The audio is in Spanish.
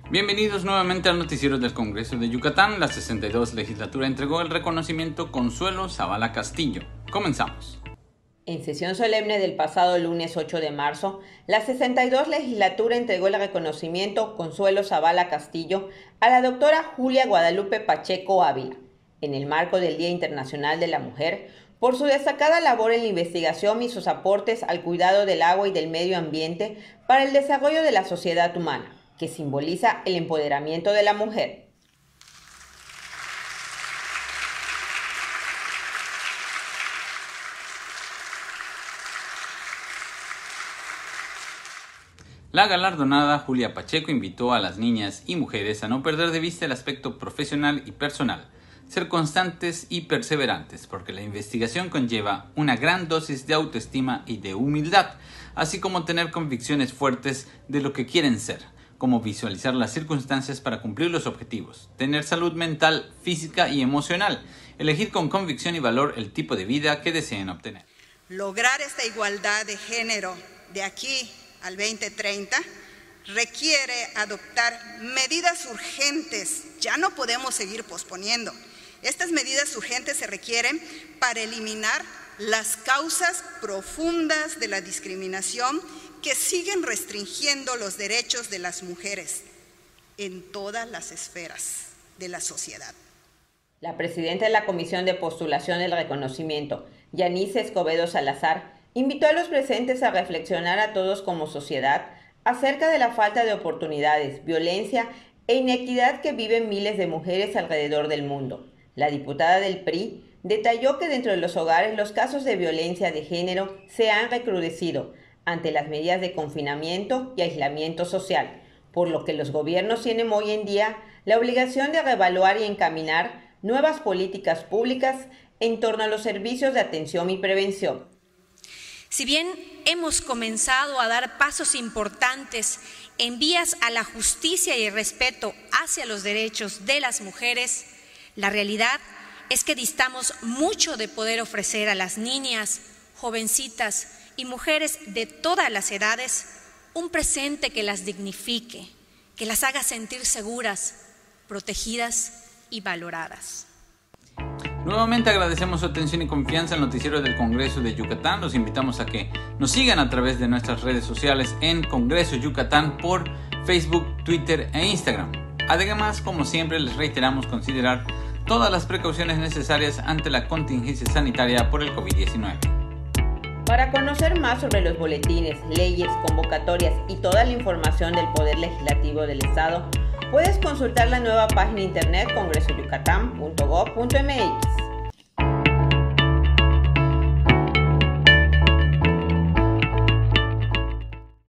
Bienvenidos nuevamente al noticiero del Congreso de Yucatán. La 62 legislatura entregó el reconocimiento Consuelo Zavala Castillo. Comenzamos. En sesión solemne del pasado lunes 8 de marzo, la 62 legislatura entregó el reconocimiento Consuelo Zavala Castillo a la doctora Julia Guadalupe Pacheco Ávila, en el marco del Día Internacional de la Mujer, por su destacada labor en la investigación y sus aportes al cuidado del agua y del medio ambiente para el desarrollo de la sociedad humana, que simboliza el empoderamiento de la mujer. La galardonada Julia Pacheco invitó a las niñas y mujeres a no perder de vista el aspecto profesional y personal, ser constantes y perseverantes, porque la investigación conlleva una gran dosis de autoestima y de humildad, así como tener convicciones fuertes de lo que quieren ser, como visualizar las circunstancias para cumplir los objetivos, tener salud mental, física y emocional, elegir con convicción y valor el tipo de vida que deseen obtener. Lograr esta igualdad de género de aquí al 2030 requiere adoptar medidas urgentes. Ya no podemos seguir posponiendo. Estas medidas urgentes se requieren para eliminar las causas profundas de la discriminación que siguen restringiendo los derechos de las mujeres en todas las esferas de la sociedad. La presidenta de la Comisión de Postulación del Reconocimiento, Yanice Escobedo Salazar, invitó a los presentes a reflexionar a todos como sociedad acerca de la falta de oportunidades, violencia e inequidad que viven miles de mujeres alrededor del mundo. La diputada del PRI detalló que dentro de los hogares los casos de violencia de género se han recrudecido ante las medidas de confinamiento y aislamiento social, por lo que los gobiernos tienen hoy en día la obligación de reevaluar y encaminar nuevas políticas públicas en torno a los servicios de atención y prevención. Si bien hemos comenzado a dar pasos importantes en vías a la justicia y el respeto hacia los derechos de las mujeres, la realidad es que distamos mucho de poder ofrecer a las niñas, jovencitas y mujeres de todas las edades un presente que las dignifique, que las haga sentir seguras, protegidas y valoradas. Nuevamente agradecemos su atención y confianza al noticiero del Congreso de Yucatán. Los invitamos a que nos sigan a través de nuestras redes sociales en Congreso Yucatán por Facebook, Twitter e Instagram. Además, como siempre, les reiteramos considerar todas las precauciones necesarias ante la contingencia sanitaria por el COVID-19. Para conocer más sobre los boletines, leyes, convocatorias y toda la información del Poder Legislativo del Estado, puedes consultar la nueva página de internet congresoyucatán.gov.mx.